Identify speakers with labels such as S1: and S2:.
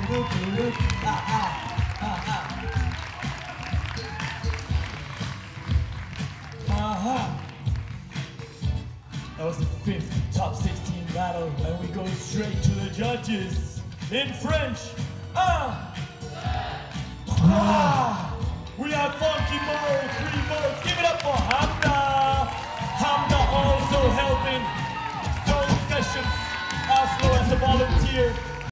S1: That was the 5th top 16 battle, and we go straight to the judges. In French, un, trois. We have Funky Mo, 3 votes. Give